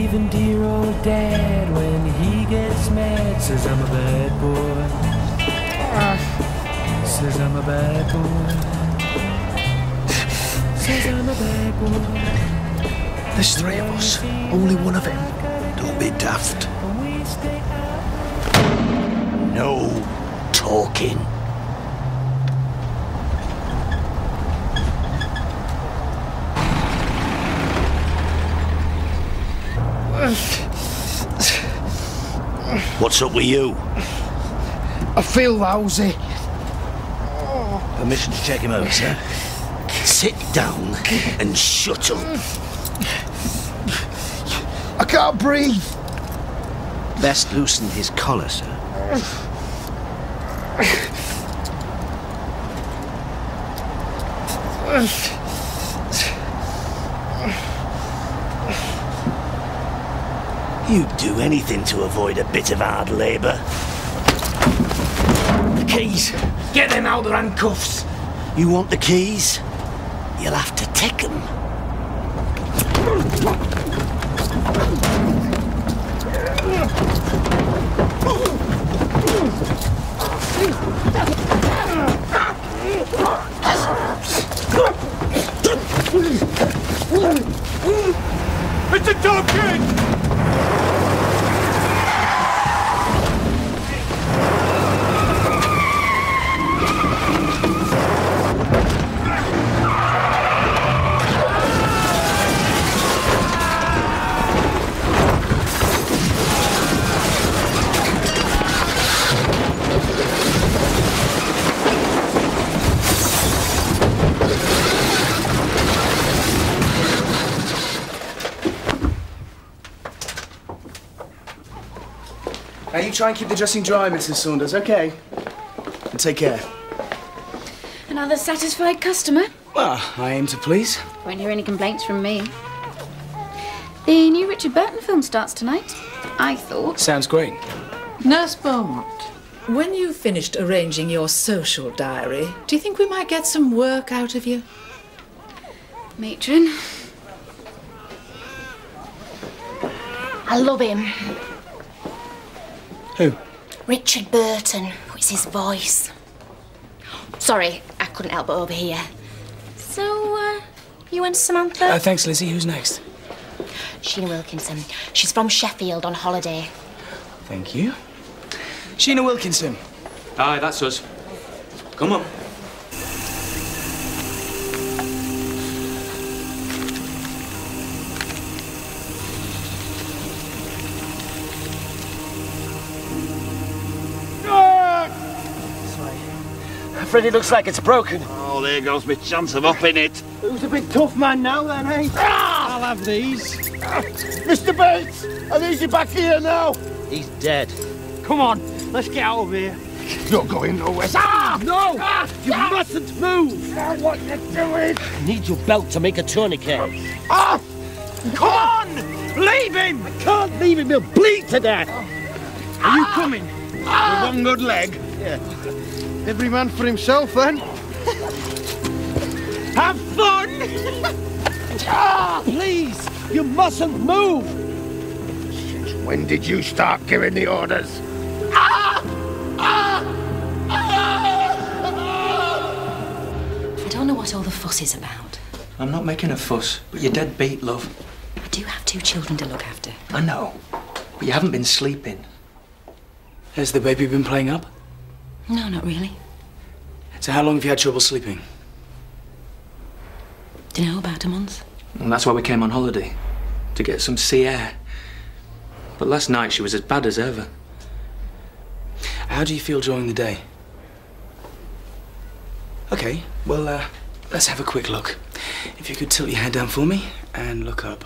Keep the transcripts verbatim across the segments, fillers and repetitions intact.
Even dear old dad, when he gets mad, says I'm a bad boy. Says I'm a bad boy. Says I'm a bad boy. There's three of us, only one of him. Don't be daft. No talking. What's up with you? I feel lousy. Permission to check him out, sir? Sit down and shut up. I can't breathe. Best loosen his collar, sir. You'd do anything to avoid a bit of hard labour. The keys. Get them out of the handcuffs. You want the keys? You'll have to take them. It's a dog kid! Now you try and keep the dressing dry, Missus Saunders, okay? And take care. Another satisfied customer? Well, I aim to please. Won't hear any complaints from me. The new Richard Burton film starts tonight, I thought. Sounds great. Nurse Beaumont, when you've finished arranging your social diary, do you think we might get some work out of you? Matron. I love him. Who? Richard Burton. It's his voice. Sorry, I couldn't help but overhear. So, uh, you and Samantha? Uh, thanks, Lizzie. Who's next? Sheena Wilkinson. She's from Sheffield on holiday. Thank you. Sheena Wilkinson. Aye, that's us. Come on. Freddie looks like it's broken. Oh, there goes my chance of upping it. Who's a big tough man now then, eh? Ah! I'll have these. Ah! Mister Bates, are these you back here now? He's dead. Come on, let's get out of here. You're going nowhere. Ah! No! Ah! You ah! mustn't move. Ah, what you doing? I need your belt to make a tourniquet. Ah! Come on! Leave him! I can't leave him. He'll bleed to death. Are you coming? Ah! With one good leg? Yeah. Every man for himself, then. Have fun! Ah! Please, you mustn't move. Since when did you start giving the orders? Ah! Ah! I don't know what all the fuss is about. I'm not making a fuss, but you're dead beat, love. I do have two children to look after. I know, but you haven't been sleeping. Has the baby been playing up? No, not really. So how long have you had trouble sleeping? Do you know, about a month? And that's why we came on holiday, to get some sea air. But last night she was as bad as ever. How do you feel during the day? Okay, well, uh, let's have a quick look. If you could tilt your head down for me and look up.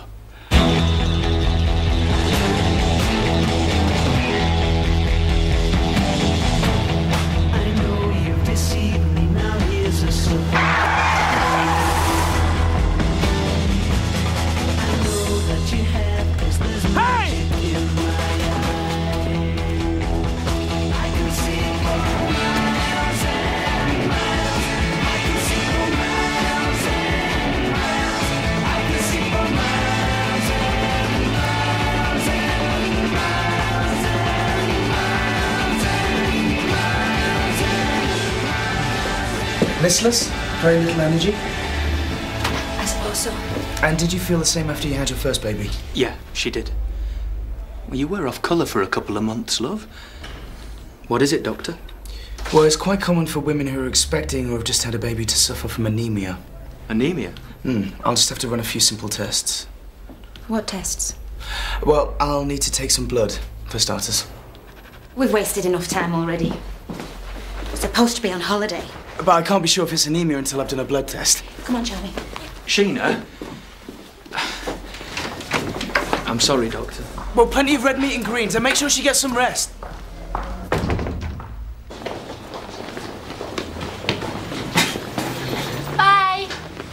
Listless? Very little energy? I suppose so. And did you feel the same after you had your first baby? Yeah, she did. Well, you were off colour for a couple of months, love. What is it, Doctor? Well, it's quite common for women who are expecting or have just had a baby to suffer from anemia. Anemia? Hmm. I'll just have to run a few simple tests. What tests? Well, I'll need to take some blood, for starters. We've wasted enough time already. We're supposed to be on holiday. But I can't be sure if it's anemia until I've done a blood test. Come on, Charlie. Sheena? I'm sorry, Doctor. Well, plenty of red meat and greens, and make sure she gets some rest. Bye.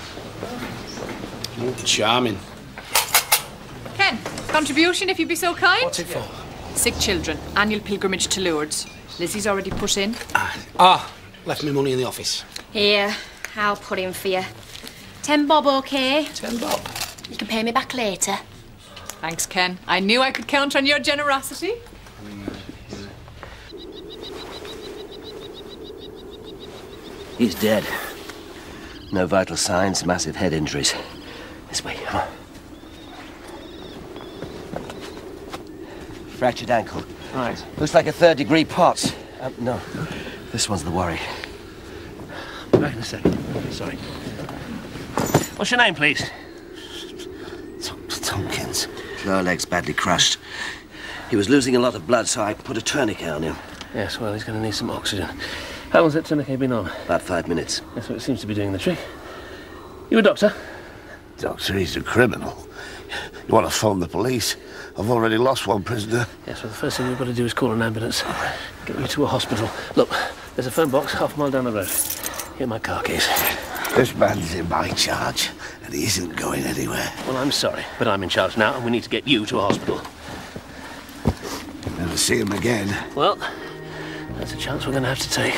Charming. Ken, contribution if you'd be so kind. What's it for? Sick children, annual pilgrimage to Lourdes. Lizzie's already put in. Ah, left me money in the office. Here, I'll put in for you. Ten bob, okay? Ten bob. You can pay me back later. Thanks, Ken. I knew I could count on your generosity. He's dead. No vital signs, massive head injuries. This way, come on. Fractured ankle. Right. Looks like a third degree POTS. Um, no, this one's the worry. Back in a second. Sorry. What's your name, please? Tompkins. Lower leg's badly crushed. He was losing a lot of blood, so I put a tourniquet on him. Yes, well, he's going to need some oxygen. How long's that tourniquet been on? About five minutes. That's what it seems to be doing the trick. You a doctor? Doctor, he's a criminal. You want to phone the police? I've already lost one prisoner. Yes, well, the first thing we've got to do is call an ambulance. Get you to a hospital. Look, there's a phone box half a mile down the road. Here are my car keys. This man's in my charge, and he isn't going anywhere. Well, I'm sorry, but I'm in charge now, and we need to get you to a hospital. Never see him again. Well, that's a chance we're going to have to take.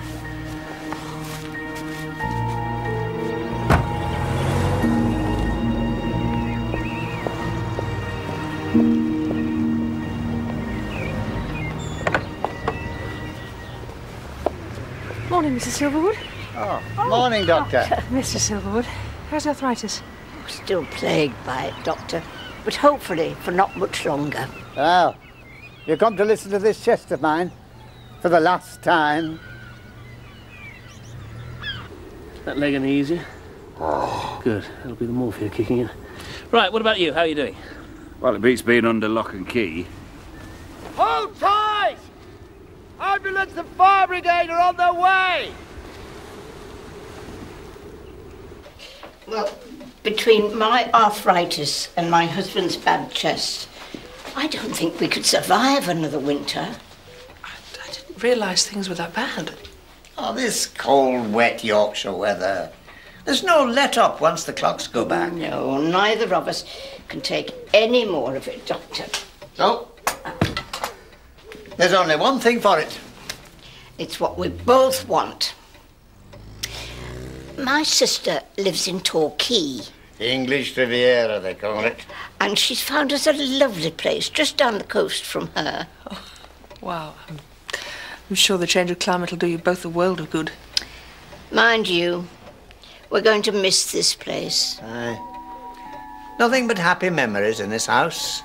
Morning, Missus Silverwood. Oh, morning, Doctor. Doctor. Mister Silverwood, how's the arthritis? Still plagued by it, Doctor, but hopefully for not much longer. Well, you come to listen to this chest of mine for the last time. That leg any easier? Oh. Good. That'll be the morphia kicking in. Right, what about you? How are you doing? Well, it beats being under lock and key. Hold tight! Ambulance and fire brigade are on their way! Well, between my arthritis and my husband's bad chest, I don't think we could survive another winter. I, I didn't realise things were that bad. Oh, this cold, wet Yorkshire weather. There's no let-up once the clocks go back. No, neither of us can take any more of it, Doctor. So, there's only one thing for it. It's what we both want. My sister lives in Torquay. English Riviera, they call it. And she's found us a lovely place just down the coast from her. Oh, wow. I'm, I'm sure the change of climate will do you both a world of good. Mind you, we're going to miss this place. Aye. Nothing but happy memories in this house.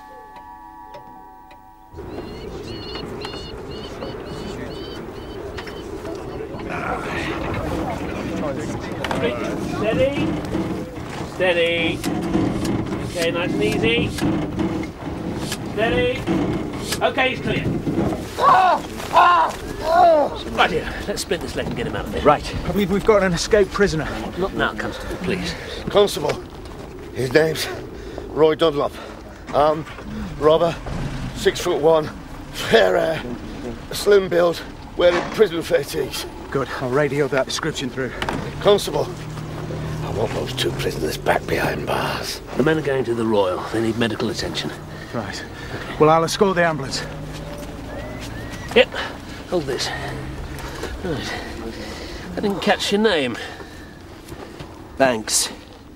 Steady. Steady. Okay, nice and easy. Steady. Okay, he's clear. Ah! Ah! Oh! Right here. Let's split this leg and get him out of there. Right. I believe we've got an escaped prisoner. Not now, Constable, please. Constable. His name's Roy Dunlop. Um, robber, six foot one, fair hair, slim build, wearing prison fatigues. Good. I'll radio that description through. Constable, I want those two prisoners back behind bars. The men are going to the Royal. They need medical attention. Right. Well, I'll escort the ambulance. Yep. Hold this. Right. I didn't catch your name. Banks.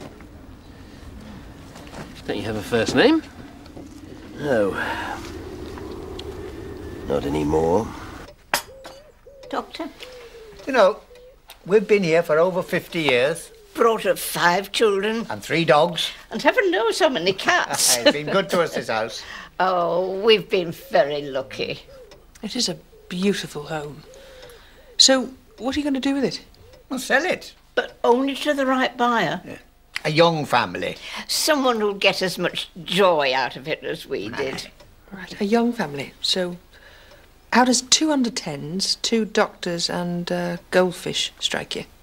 Don't you have a first name? No. Not anymore. Doctor? You know, We've been here for over fifty years. Brought up five children. And three dogs. And heaven knows how many cats. It's been good to us, this house. Oh, we've been very lucky. It is a beautiful home. So, what are you going to do with it? We'll sell it. But only to the right buyer. Yeah. A young family. Someone who'll get as much joy out of it as we did. Right, a young family. So, how does two under tens, two doctors and uh, goldfish strike you?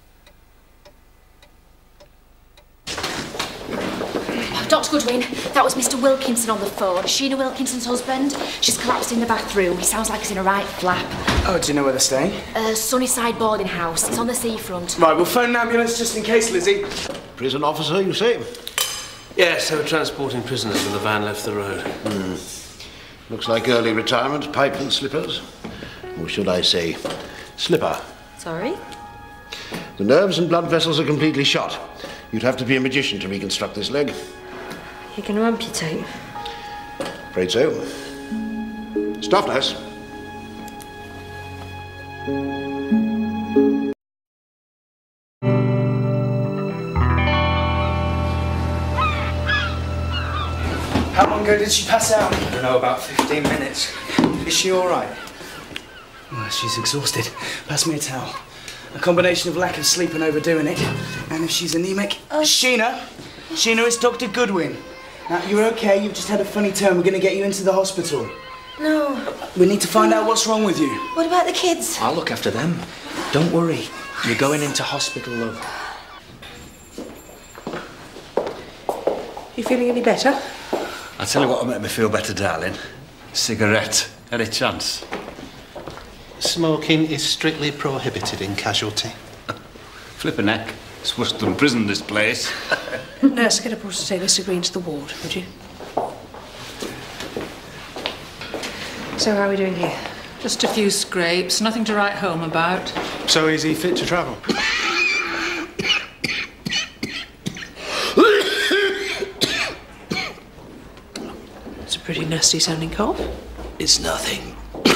Doctor Goodwin, that was Mister Wilkinson on the phone. Sheena Wilkinson's husband. She's collapsed in the bathroom. He sounds like he's in a right flap. Oh, do you know where they're staying? Uh, Sunnyside boarding house. It's on the seafront. Right, we'll phone an ambulance just in case, Lizzie. Prison officer, you say? Yes, they were transporting prisoners when the van left the road. Hmm. Looks like early retirement, pipe and slippers. Or should I say, slipper. Sorry? The nerves and blood vessels are completely shot. You'd have to be a magician to reconstruct this leg. You're going to amputate? Afraid so. Staff nurse. How long ago did she pass out? I don't know, about fifteen minutes. Is she all right? Oh, she's exhausted. Pass me a towel. A combination of lack of sleep and overdoing it. And if she's anemic... Uh, Sheena! Sheena, it's Doctor Goodwin. Now, you're okay, you've just had a funny turn. We're going to get you into the hospital. No. We need to find out what's wrong with you. What about the kids? I'll look after them. Don't worry. You're going into hospital, love. You feeling any better? I'll tell you what'll make me feel better, darling. Cigarette. Any chance? Smoking is strictly prohibited in casualty. Flip a neck. It's worse than prison, this place. Nurse, get a porter to take Mister Green to the ward, would you? So how are we doing here? Just a few scrapes, nothing to write home about. So is he fit to travel? It's a pretty nasty sounding cough. It's nothing.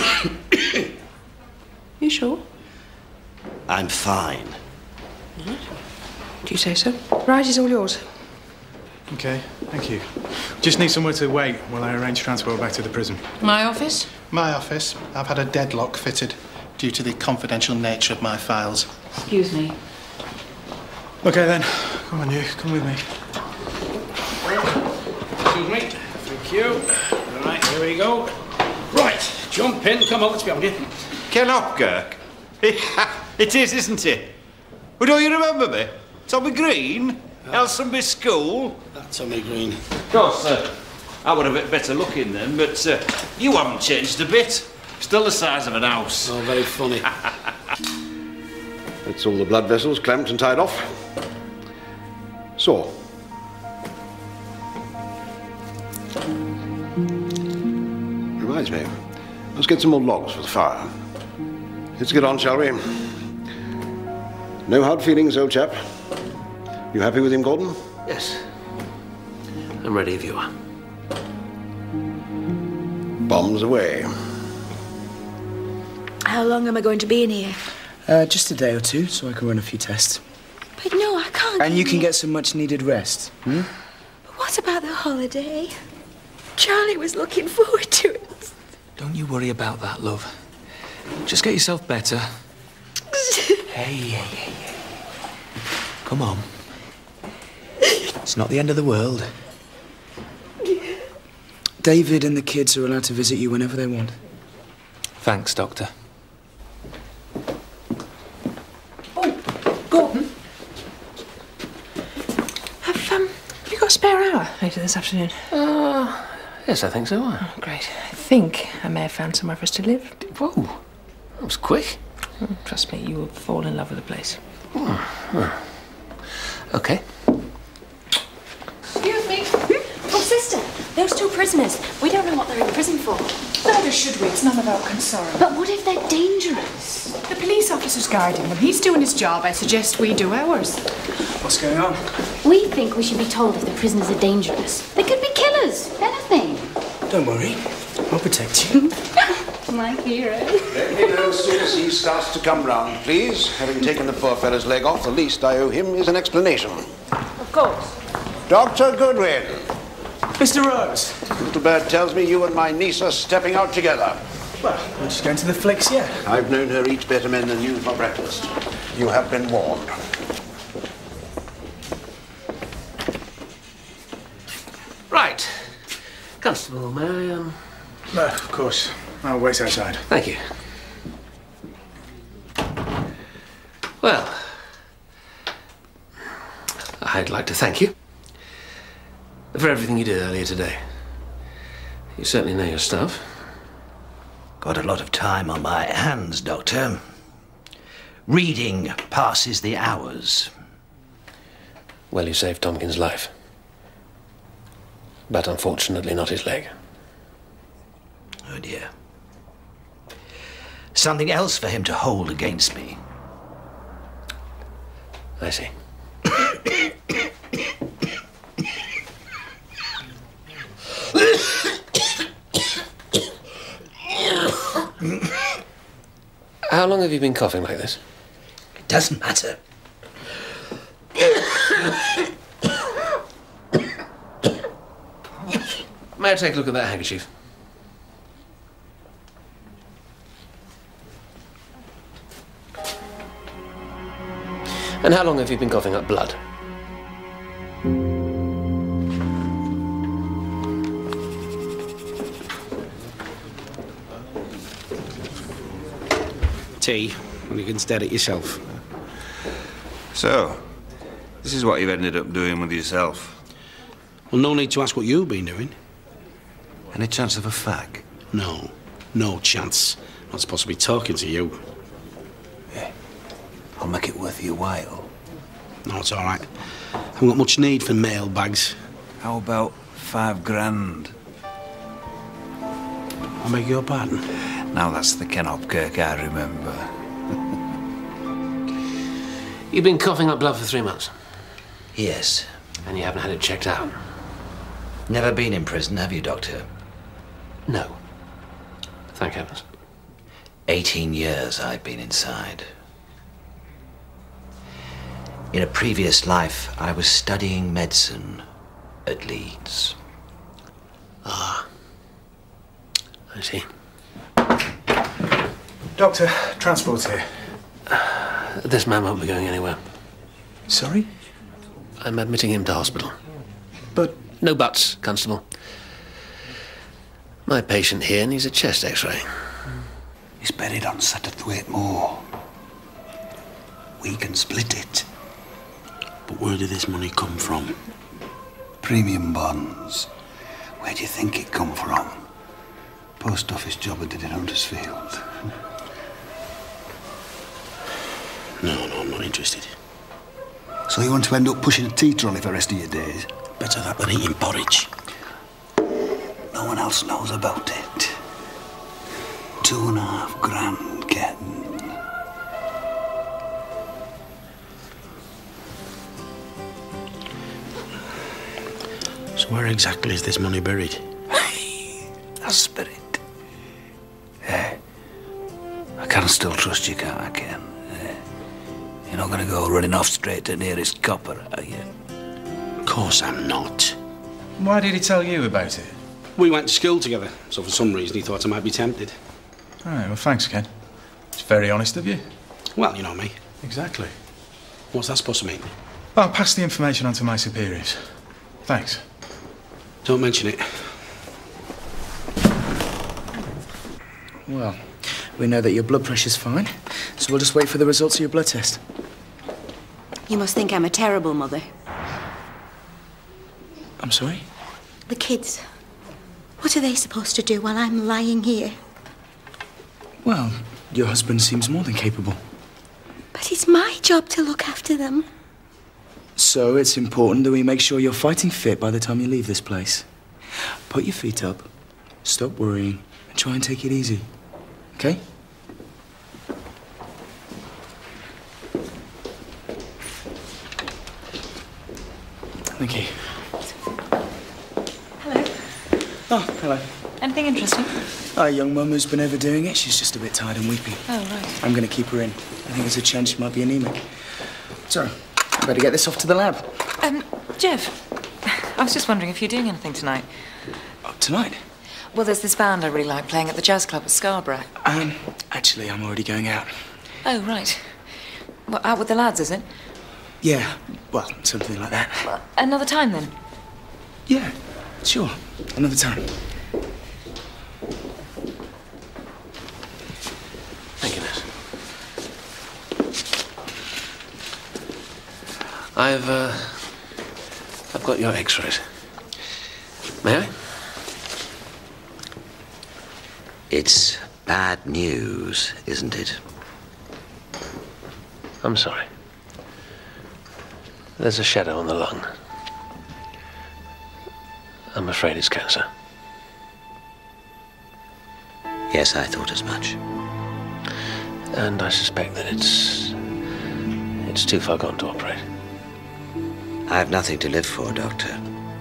You sure? I'm fine. Right. Do you say so? Right, is all yours. Okay, thank you. Just need somewhere to wait while I arrange transport back to the prison. My office? My office. I've had a deadlock fitted due to the confidential nature of my files. Excuse me. Okay then, come on you, come with me. Excuse me. Thank you. All right, here we go. Right, jump in. Come on, let's be on you. Ken Hopkirk? It is, isn't it? Well, don't you remember me? Tommy Green? Oh. Elsonby School? That's Tommy Green. Of course, uh, I would have a bit better looking then, but uh, you haven't changed a bit. Still the size of an house. Oh, very funny. That's all the blood vessels clamped and tied off. Saw. Reminds me, let's get some more logs for the fire. Let's get on, shall we? No hard feelings, old chap. You happy with him, Gordon? Yes. I'm ready if you are. Bombs away. How long am I going to be in here? Uh, just a day or two, so I can run a few tests. But no, I can't. And you can get some much-needed rest. Hmm? But what about the holiday? Charlie was looking forward to it. Don't you worry about that, love. Just get yourself better. Hey, hey, hey, hey. Come on. It's not the end of the world. David and the kids are allowed to visit you whenever they want. Thanks, Doctor. Oh, Gordon. Have, um, have you got a spare hour later this afternoon? Uh, yes, I think so. Oh, great. I think I may have found somewhere for us to live. Whoa, that was quick. Oh, trust me, you will fall in love with the place. Oh, oh. Okay. Excuse me. Oh, sister, those two prisoners. We don't know what they're in prison for. Neither should we. It's none of our concern. But what if they're dangerous? The police officer's guiding them. He's doing his job. I suggest we do ours. What's going on? We think we should be told if the prisoners are dangerous. They could be killers. Anything. Don't worry. I'll protect you. My hero. Let me know as soon as he starts to come round, please. Having taken the poor fellow's leg off, the least I owe him is an explanation. Of course. Doctor Goodwin. Mister Rose. Little bird tells me you and my niece are stepping out together. Well, we're just going to the flicks, yeah. I've known her eat better men than you for breakfast. You have been warned. Right. Constable, may I, um... No, of course. I'll wait outside. Thank you. Well, I'd like to thank you for everything you did earlier today. You certainly know your stuff. Got a lot of time on my hands, Doctor. Reading passes the hours. Well, you saved Tompkins' life. But unfortunately not his leg. Oh dear. Something else for him to hold against me. I see. How long have you been coughing like this? It doesn't matter. May I take a look at that handkerchief? And how long have you been coughing up blood? Tea, and you can stir it yourself. So, this is what you've ended up doing with yourself. Well, no need to ask what you've been doing. Any chance of a fag? No, no chance. Not supposed to be talking to you. Yeah. I'll make it worth your while. No, it's all right. I haven't got much need for mail bags. How about five grand? I beg your pardon? Now that's the Kenop Kirk I remember. You've been coughing up blood for three months? Yes. And you haven't had it checked out? Never been in prison, have you, Doctor? No. Thank heavens. Eighteen years I've been inside. In a previous life, I was studying medicine at Leeds. Ah. I see. Doctor, transport's here. This man won't be going anywhere. Sorry? I'm admitting him to hospital. But... No buts, Constable. My patient here needs a chest x-ray. He's buried on Satterthwaite Moor. We can split it. But where did this money come from? Premium bonds. Where do you think it come from? Post office job I did in Huddersfield. No, no, I'm not interested. So you want to end up pushing a tea trolley for the rest of your days? Better that than eating porridge. No one else knows about it. Two and a half grand getting. So where exactly is this money buried? A spirit. Eh? I can still trust you, can't I, Ken? Eh? You're not going to go running off straight to nearest copper, are you? Of course I'm not. Why did he tell you about it? We went to school together, so for some reason he thought I might be tempted. All right, well, thanks, Ken. It's very honest of you. Well, you know me. Exactly. What's that supposed to mean? I'll pass the information on to my superiors. Thanks. Don't mention it. Well, we know that your blood pressure's fine, so we'll just wait for the results of your blood test. You must think I'm a terrible mother. I'm sorry? The kids. What are they supposed to do while I'm lying here? Well, your husband seems more than capable. But it's my job to look after them. So it's important that we make sure you're fighting fit by the time you leave this place. Put your feet up, stop worrying, and try and take it easy. Okay? Thank you. Hello. Oh, hello. Anything interesting? Our young mum has been overdoing it. She's just a bit tired and weepy. Oh, right. I'm going to keep her in. I think there's a chance she might be anemic. So, I better get this off to the lab. Um, Jeff, I was just wondering if you're doing anything tonight. Oh, tonight? Well, there's this band I really like playing at the jazz club at Scarborough. Um, actually, I'm already going out. Oh, right. Well, out with the lads, is it? Yeah, well, something like that. Well, another time, then? Yeah, sure. Another time. Thank you, Ness. I've, uh... I've got your x-rays. May I? It's bad news, isn't it? I'm sorry. There's a shadow on the lung. I'm afraid it's cancer. Yes, I thought as much. And I suspect that it's... it's too far gone to operate. I have nothing to live for, Doctor.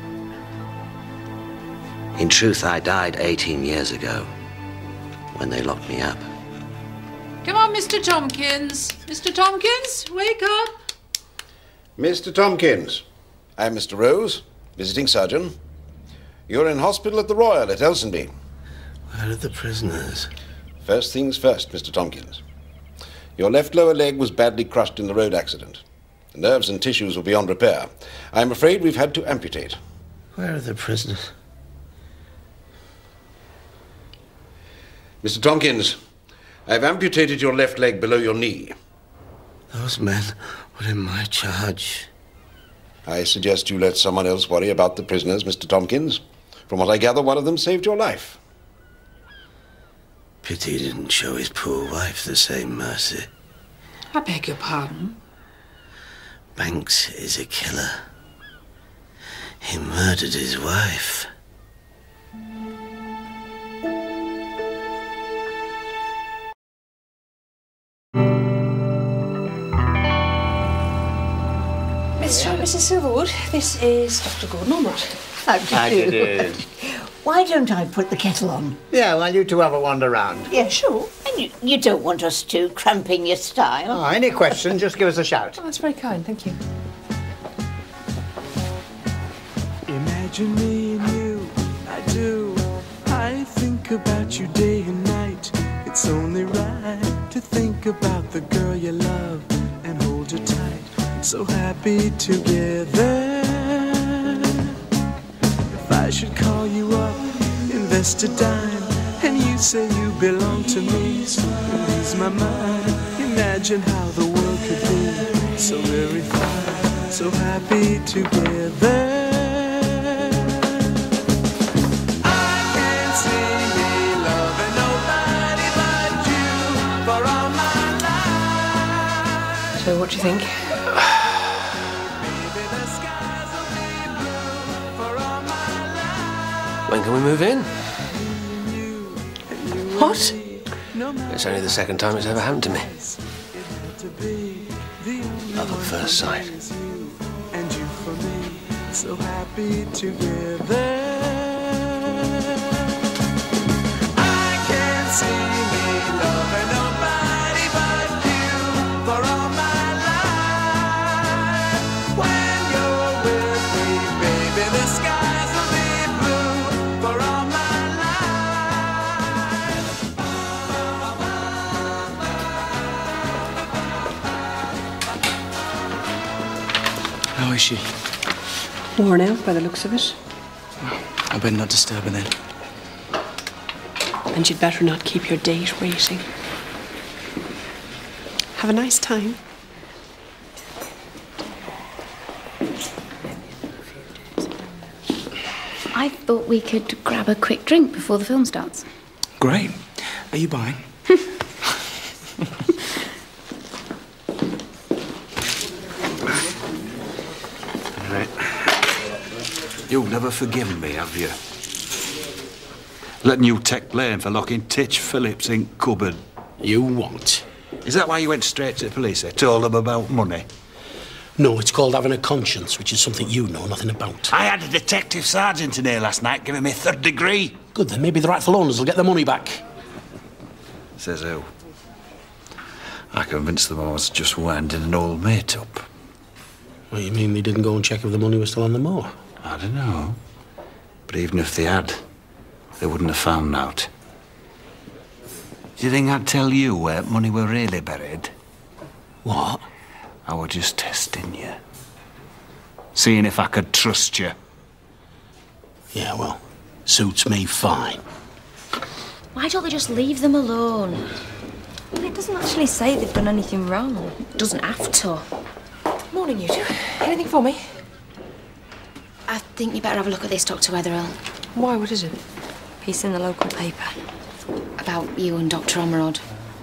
In truth, I died eighteen years ago when they locked me up. Come on, Mister Tompkins. Mister Tompkins, wake up. Mister Tompkins. I'm Mister Rose, visiting surgeon. You're in hospital at the Royal at Elsonby. Where are the prisoners? First things first, Mister Tompkins. Your left lower leg was badly crushed in the road accident. The nerves and tissues were beyond repair. I'm afraid we've had to amputate. Where are the prisoners? Mister Tompkins, I've amputated your left leg below your knee. Those men were in my charge. I suggest you let someone else worry about the prisoners, Mister Tompkins. From what I gather, one of them saved your life. Pity he didn't show his poor wife the same mercy. I beg your pardon. Banks is a killer. He murdered his wife. Mister and Missus Silverwood, this is Doctor Gordon Ormrod. How do How do you you do? do? Why don't I put the kettle on? Yeah, while you two have a wander round. Yeah, sure. And you, you don't want us to cramping your style? Oh, any question, just give us a shout. Oh, that's very kind, thank you. Imagine me and you, I do. I think about you day and night. It's only right to think about the girl you love and hold her tight. So happy together. If I should call you up, invest a dime, and you say you belong to me, lose my mind. Imagine how the world could be so very fine, so happy together. So what do you think? When can we move in? What? It's only the second time it's ever happened to me. Love at first sight. And you for me, so happy together. I can't see me loving nobody but you for all my life. When you're with me, baby, the skies will be blue for all my How is she? Worn out by the looks of it. I better not disturb her then. And you'd better not keep your date waiting. Have a nice time. I thought we could grab a quick drink before the film starts. Great. Are you buying? Right. You've never forgiven me, have you? Letting you take blame for locking Titch Phillips in cupboard. You won't. Is that why you went straight to the police? I told them about money. No, it's called having a conscience, which is something you know nothing about. I had a detective sergeant in here last night giving me third degree. Good, then maybe the rightful owners will get their money back. Says who? I convinced them I was just winding an old mate up. What, you mean they didn't go and check if the money was still on the moor? I don't know. But even if they had, they wouldn't have found out. Do you think I'd tell you where money were really buried? What? I was just testing you. Seeing if I could trust you. Yeah, well, suits me fine. Why don't they just leave them alone? Well, it doesn't actually say they've done anything wrong. It doesn't have to. Morning, you two. Anything for me? I think you better have a look at this, Doctor Wetherell. Why, what is it? Piece in the local paper. About you and Doctor Ormerod.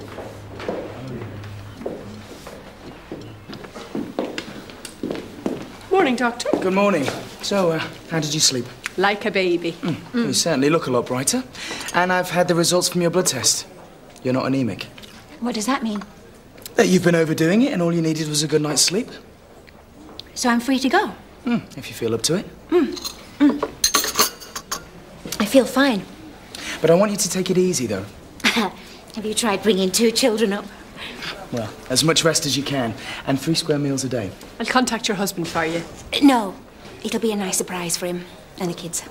Morning, Doctor. Good morning. So, uh, how did you sleep? Like a baby. Mm. Mm. You certainly look a lot brighter. And I've had the results from your blood test. You're not anemic. What does that mean? That you've been overdoing it and all you needed was a good night's sleep. So I'm free to go? Mm, if you feel up to it. Mm. Mm. I feel fine. But I want you to take it easy, though. Have you tried bringing two children up? Well, as much rest as you can, and three square meals a day. I'll contact your husband for you. No. It'll be a nice surprise for him and the kids.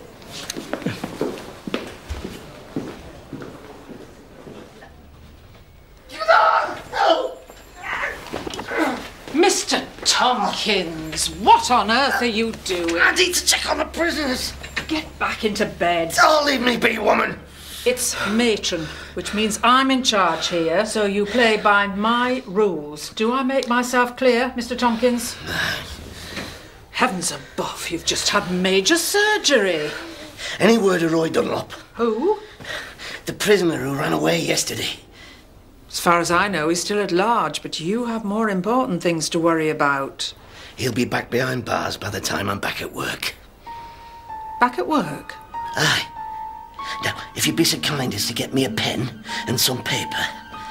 Mister Tompkins, what on earth are you doing? I need to check on the prisoners. Get back into bed. Oh, leave me be, woman. It's matron, which means I'm in charge here, so you play by my rules. Do I make myself clear, Mister Tompkins? Heavens above, you've just had major surgery. Any word of Roy Dunlop? Who? The prisoner who ran away yesterday. As far as I know, he's still at large, but you have more important things to worry about. He'll be back behind bars by the time I'm back at work. Back at work? Aye. Now, if you'd be so kind as to get me a pen and some paper.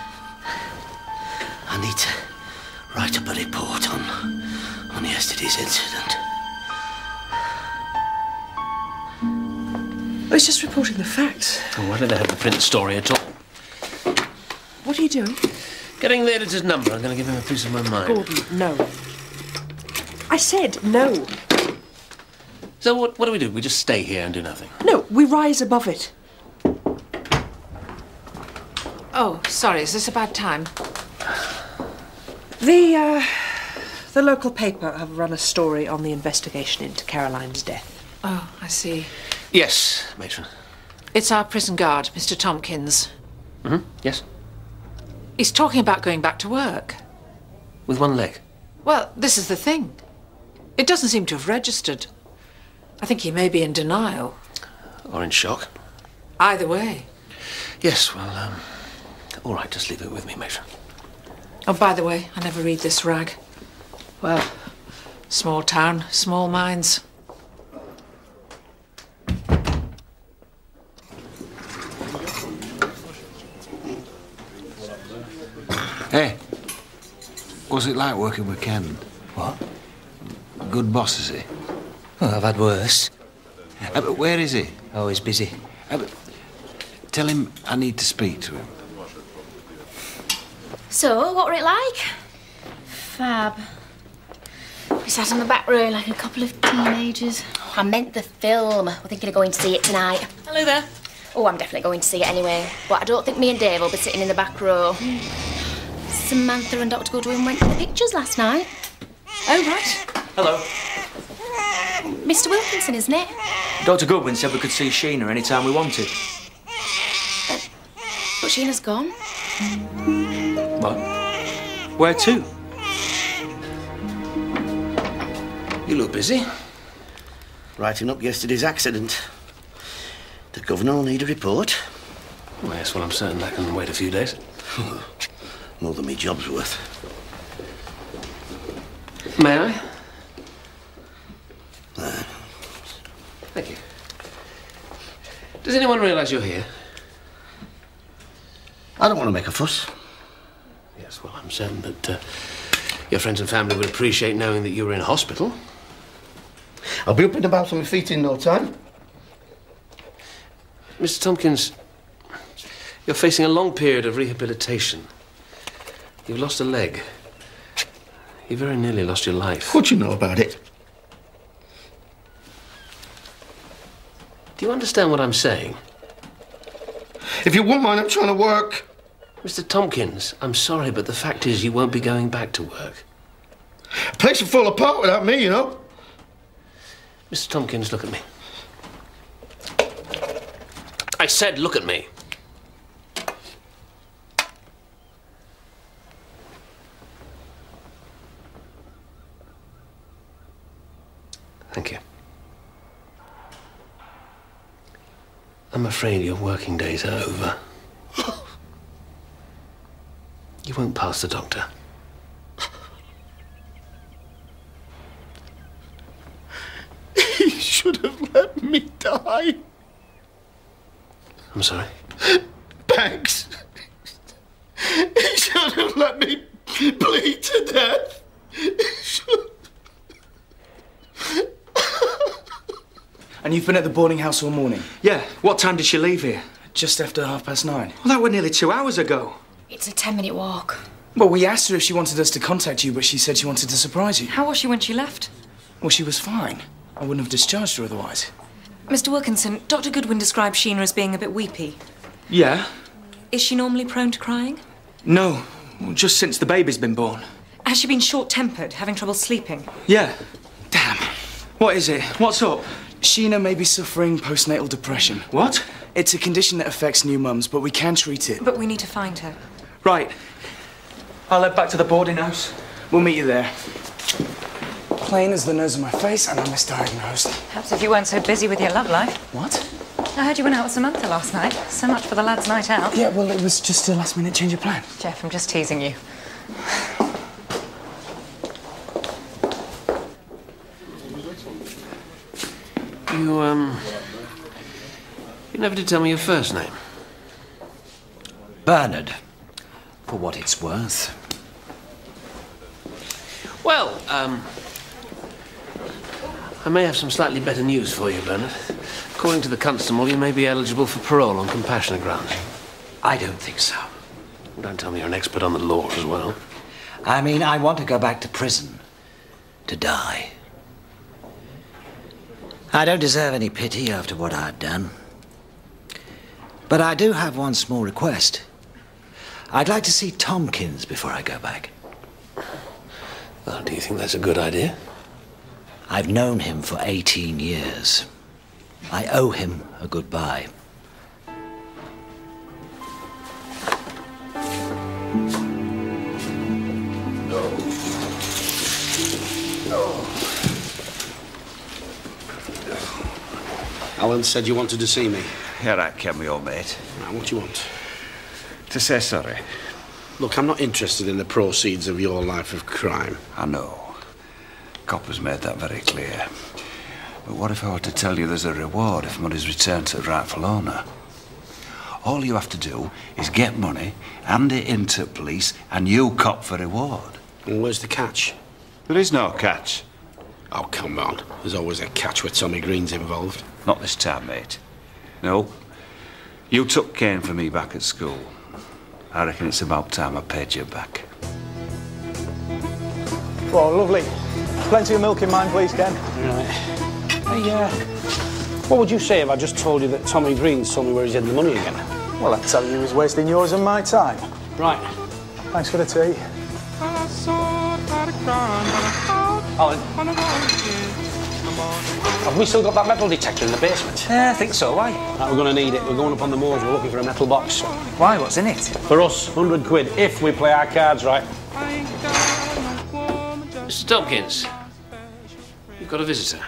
I need to write up a report on, on yesterday's incident. Well, it's just reporting the facts. Oh, why did I have to print the story at all? What are you doing? Getting the editor's number. I'm going to give him a piece of my mind. Gordon, no. I said no. So what, what do we do? We just stay here and do nothing? No, we rise above it. Oh, sorry, is this a bad time? The, uh, the local paper have run a story on the investigation into Caroline's death. Oh, I see. Yes, matron. It's our prison guard, Mister Tompkins. Mm-hmm, yes. He's talking about going back to work. With one leg? Well, this is the thing. It doesn't seem to have registered. I think he may be in denial. Or in shock? Either way. Yes, well, um... all right, just leave it with me, matron. Oh, by the way, I never read this rag. Well, small town, small minds. Hey, what's it like working with Ken? What? Good boss, is he? Well, I've had worse. Uh, but where is he? Oh, he's busy. Uh, but tell him I need to speak to him. So, what were it like? Fab. We sat on the back row like a couple of teenagers. Oh, I meant the film. We're thinking of going to see it tonight. Hello there. Oh, I'm definitely going to see it anyway. But I don't think me and Dave will be sitting in the back row. Samantha and Doctor Goodwin went to the pictures last night. Oh, right. Hello. Mister Wilkinson, isn't it? Doctor Goodwin said we could see Sheena any time we wanted. Uh, but Sheena's gone. What? Where to? You look busy. Writing up yesterday's accident. The governor will need a report. Well, yes, well, I'm certain that can wait a few days. More than me job's worth. May I? Uh, Thank you. Does anyone realise you're here? I don't want to make a fuss. Yes, well, I'm certain that uh, Your friends and family would appreciate knowing that you were in hospital. I'll be up and about on my feet in no time. Mister Tompkins, you're facing a long period of rehabilitation. You've lost a leg. You very nearly lost your life. What do you know about it? Do you understand what I'm saying? If you wouldn't mind, I'm trying to work. Mister Tompkins, I'm sorry, but the fact is you won't be going back to work. The place will fall apart without me, you know. Mister Tompkins, look at me. I said look at me. Thank you. I'm afraid your working days are over. You won't pass the doctor. He should have let me die. I'm sorry? Banks. He should have let me bleed to death. He should. And you've been at the boarding house all morning? Yeah. What time did she leave here? Just after half past nine. Well, that was nearly two hours ago. It's a ten-minute walk. Well, we asked her if she wanted us to contact you, but she said she wanted to surprise you. How was she when she left? Well, she was fine. I wouldn't have discharged her otherwise. Mister Wilkinson, Doctor Goodwin described Sheena as being a bit weepy. Yeah? Is she normally prone to crying? No. Just since the baby's been born. Has she been short-tempered, having trouble sleeping? Yeah. Damn. What is it? What's up? Sheena may be suffering postnatal depression. What? It's a condition that affects new mums, but we can treat it. But we need to find her. Right. I'll head back to the boarding house. We'll meet you there. Plain as the nose on my face, and I'm misdiagnosed. Perhaps if you weren't so busy with your love life. What? I heard you went out with Samantha last night. So much for the lads' night out. Yeah, well, it was just a last-minute change of plan. Jeff, I'm just teasing you. You, um... You never did tell me your first name. Bernard, for what it's worth. Well, um... I may have some slightly better news for you, Bernard. According to the constable, you may be eligible for parole on compassionate grounds. I don't think so. Don't tell me you're an expert on the law as well. I mean, I want to go back to prison. To die. I don't deserve any pity after what I've done. But I do have one small request. I'd like to see Tompkins before I go back. Well, do you think that's a good idea? I've known him for eighteen years. I owe him a goodbye. Alan said you wanted to see me. Yeah, right, Ken, me old mate. Now, what do you want? To say sorry. Look, I'm not interested in the proceeds of your life of crime. I know. Copper's made that very clear. But what if I were to tell you there's a reward if money's returned to the rightful owner? All you have to do is get money, hand it in to police, and you cop for reward. And where's the catch? There is no catch. Oh, come on. There's always a catch with Tommy Green's involved. Not this time, mate. No. You took Kane for me back at school. I reckon it's about time I paid you back. Well, lovely. Plenty of milk in mine, please, Ken. Right. Hey, uh, what would you say if I just told you that Tommy Green's told me where he's hidden the money again? Well, I'd tell you he was wasting yours and my time. Right. Thanks for the tea. Alan, have we still got that metal detector in the basement? Yeah, I think so. Why? Right, we're going to need it. We're going up on the moors. We're looking for a metal box. Why? What's in it? For us, one hundred quid, if we play our cards right. Mister Tompkins, you've got a visitor.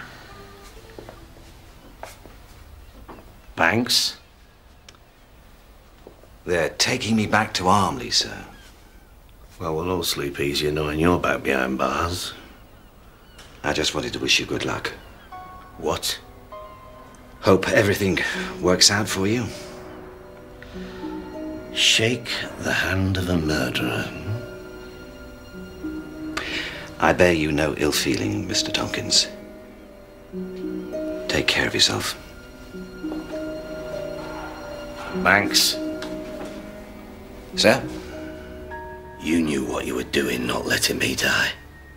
Banks? They're taking me back to Armley, sir. Well, we'll all sleep easier knowing you're back behind bars. I just wanted to wish you good luck. What? Hope everything works out for you. Shake the hand of a murderer. I bear you no ill feeling, Mister Tompkins. Take care of yourself. Thanks. Sir? You knew what you were doing, not letting me die.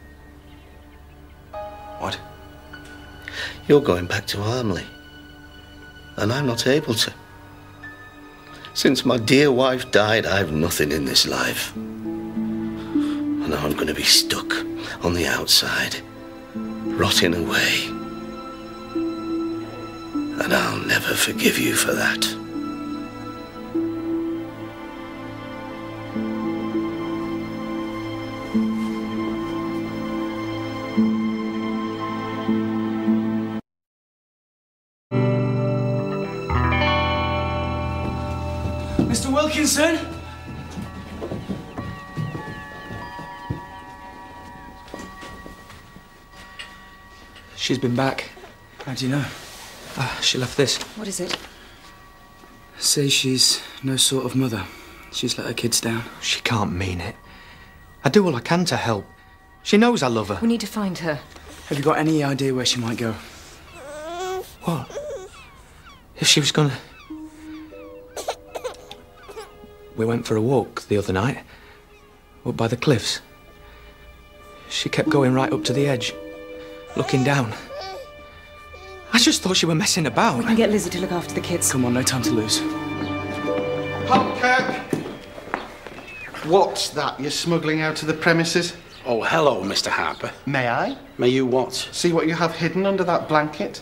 What? You're going back to Armley. And I'm not able to. Since my dear wife died, I've nothing in this life. And now I'm going to be stuck on the outside, rotting away. And I'll never forgive you for that. Mister Wilkinson? She's been back. How do you know? Ah, she left this. What is it? Says she's no sort of mother. She's let her kids down. She can't mean it. I do all I can to help. She knows I love her. We need to find her. Have you got any idea where she might go? What? If she was gonna... We went for a walk the other night, up by the cliffs. She kept going right up to the edge, looking down. I just thought she were messing about. We can get Lizzie to look after the kids. Come on, no time to lose. Hopkirk! What's that you're smuggling out of the premises? Oh, hello, Mister Harper. May I? May you what? See what you have hidden under that blanket?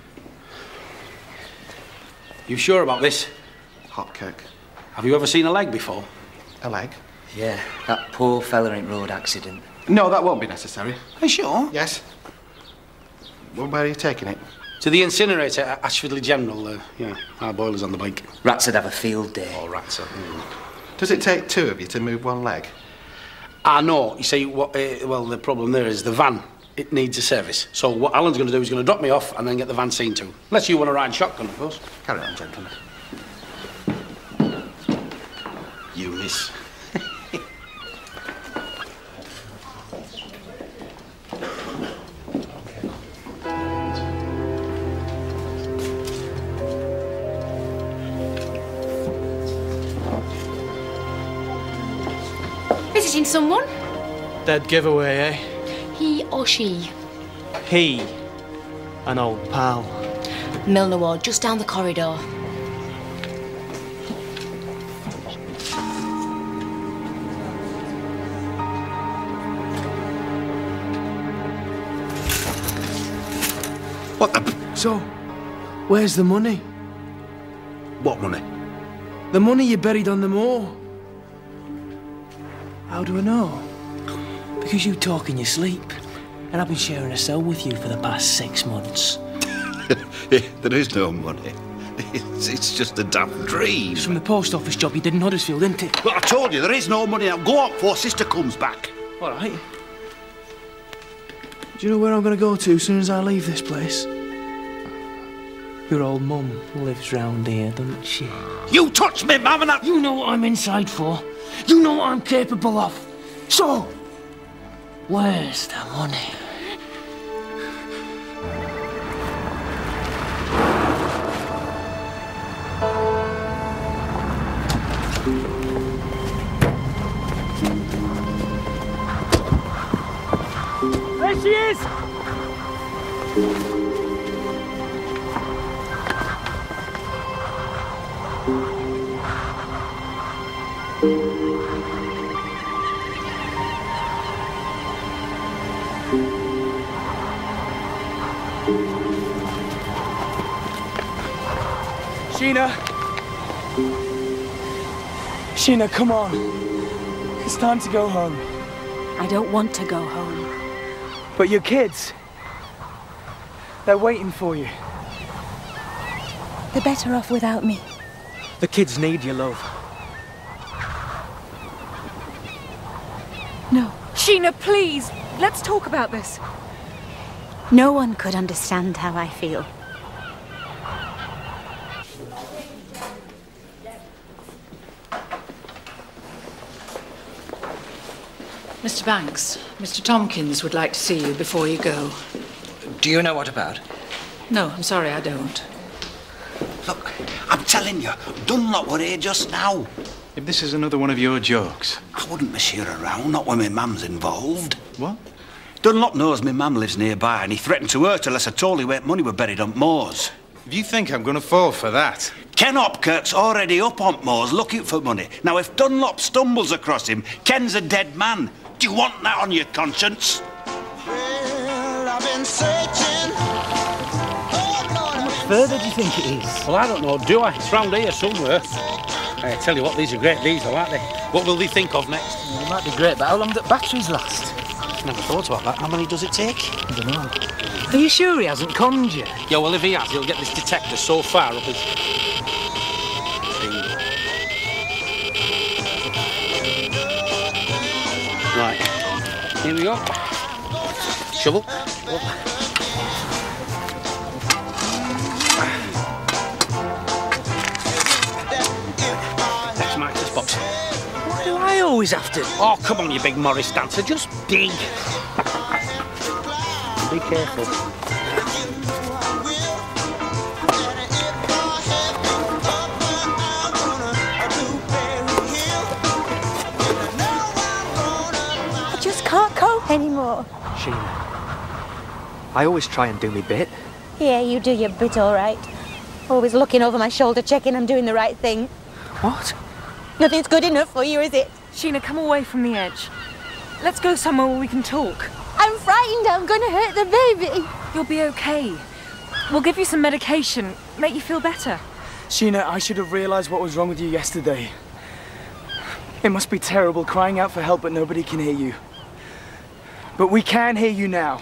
You sure about this? Hopkirk. Have you ever seen a leg before? A leg? Yeah, that poor fella in road accident. No, that won't be necessary. Are you sure? Yes. Well, where are you taking it? To the incinerator at Ashfordley General. Uh, yeah, our boiler's on the bike. Rats would have a field day. Oh, rats. Uh, mm. Does it take two of you to move one leg? Ah, no. You see, what? Uh, well, the problem there is the van. It needs a service. So what Alan's going to do is going to drop me off and then get the van seen to. Unless you want to ride shotgun, of course. Carry on, gentlemen. You miss. Visiting someone? Dead giveaway, eh? He or she? He. An old pal. Milner Ward, just down the corridor. What the... So, where's the money? What money? The money you buried on the moor. How do I know? Because you talk in your sleep. And I've been sharing a cell with you for the past six months. There is no money. It's, it's just a damn dream. It's from the post office job you did in Huddersfield, isn't it? Well, I told you, there is no money. Now go up before Sister comes back. All right. Do you know where I'm going to go to as soon as I leave this place? Your old mum lives round here, doesn't she? You touch me, Mum, and I... You know what I'm inside for. You know what I'm capable of. So, where's the money? There she is! Sheena! Sheena, come on. It's time to go home. I don't want to go home. But your kids, they're waiting for you. They're better off without me. The kids need your love. No. Sheena, please, let's talk about this. No one could understand how I feel. Mister Banks, Mister Tompkins would like to see you before you go. Do you know what about? No, I'm sorry, I don't. Look, I'm telling you, Dunlop were here just now. If this is another one of your jokes... I wouldn't mess you around, not when my mum's involved. What? Dunlop knows my mum lives nearby and he threatened to hurt her unless I told her where money were buried on moors. If you think I'm going to fall for that... Ken Hopkirk's already up on moors looking for money. Now, if Dunlop stumbles across him, Ken's a dead man. Do you want that on your conscience? Well, I've been searching. How much further do you think it is? Well, I don't know, do I? It's round here somewhere. I tell you what, these are great diesel, aren't they? What will they think of next? Well, they might be great, but how long do batteries last? Never thought about that. How many does it take? I don't know. Are you sure he hasn't conned you? Yeah, well, if he has, he'll get this detector so far up his... Right, here we go. Shovel. Next Marcus box. Why do I always have to? Oh, come on, you big Morris dancer, just dig. Be careful. I just can't cope anymore. Sheena, I always try and do me bit. Yeah, you do your bit all right. Always looking over my shoulder, checking I'm doing the right thing. What? Nothing's good enough for you, is it? Sheena, come away from the edge. Let's go somewhere where we can talk. I'm frightened I'm going to hurt the baby. You'll be okay. We'll give you some medication, make you feel better. Sheena, I should have realised what was wrong with you yesterday. It must be terrible crying out for help but nobody can hear you. But we can hear you now.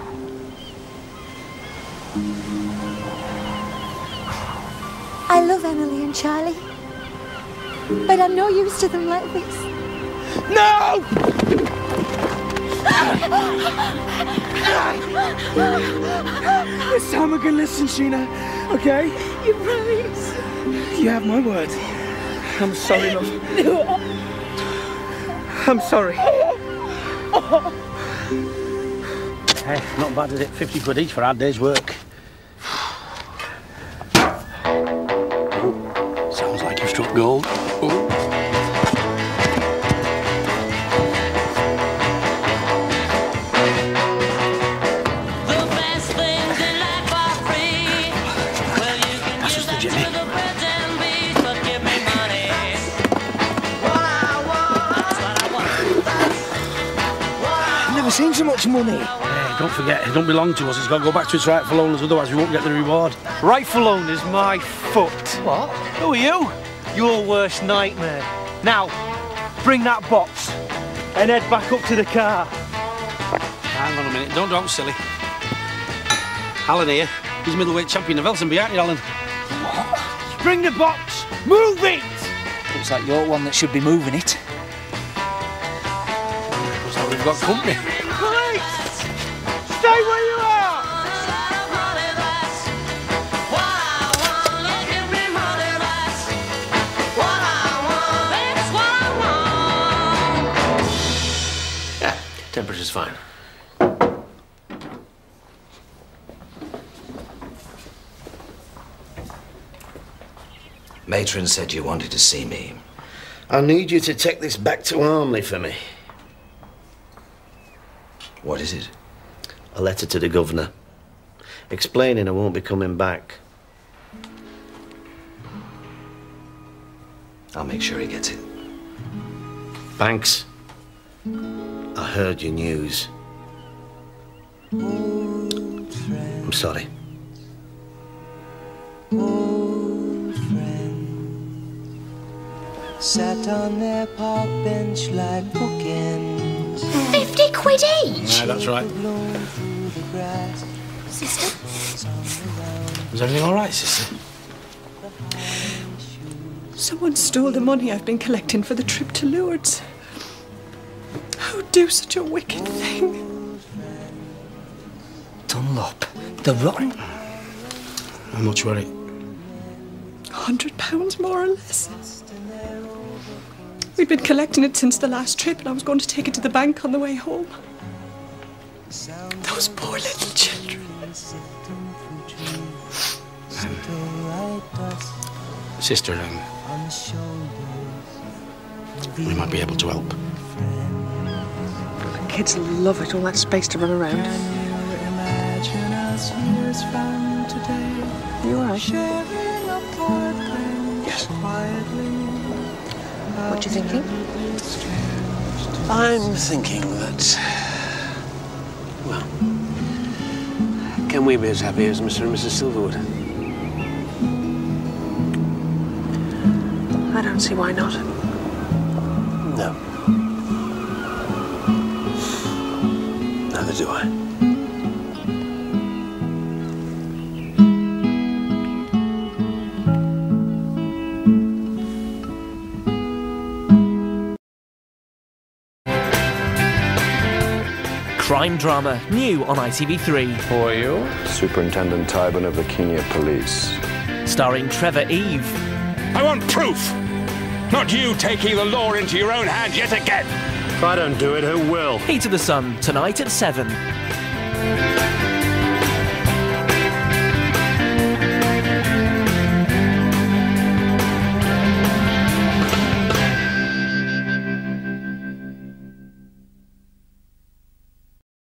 I love Emily and Charlie. But I'm no use to them like this. No! This time I can listen, Sheena, okay? You promise? You have my word. I'm sorry, love. No. I'm sorry. Hey, not bad, is it? fifty quid each for our day's work. Oh, sounds like you've struck gold. Oh. Seen so much money. Hey, don't forget, it don't belong to us. It's got to go back to its rightful owners, otherwise we won't get the reward. Rightful owner's my foot. What? Who are you? Your worst nightmare. Now, bring that box and head back up to the car. Hang on a minute, don't don't silly. Alan here, he's middleweight champion of Elsenby, aren't you, Alan? What? Bring the box. Move it. Looks like you're one that should be moving it. Looks like we've got company. Police! Stay where you are! Yeah, temperature's fine. Matron said you wanted to see me. I need you to take this back to Armley for me. What is it? A letter to the governor, explaining I won't be coming back. I'll make sure he gets it. Banks, I heard your news. I'm sorry. Old friend sat on their park bench like bookends. Fifty quid each? Yeah, that's right. Sister? Is everything all right, sister? Someone stole the money I've been collecting for the trip to Lourdes. Who'd do such a wicked thing? Dunlop, the rotten. How much were it? A hundred pounds more or less. We'd been collecting it since the last trip, and I was going to take it to the bank on the way home. Those poor little children. Sister, um, we might be able to help. The kids love it, all that space to run around. You all right? Yes. What you thinking? I'm thinking that... Well, can we be as happy as Mister and Missus Silverwood? I don't see why not. No. Neither do I. Crime drama, new on I T V three. Who are you? Superintendent Tybin of the Kenya Police. Starring Trevor Eve. I want proof! Not you taking the law into your own hands yet again! If I don't do it, who will? Heat of the Sun, tonight at seven.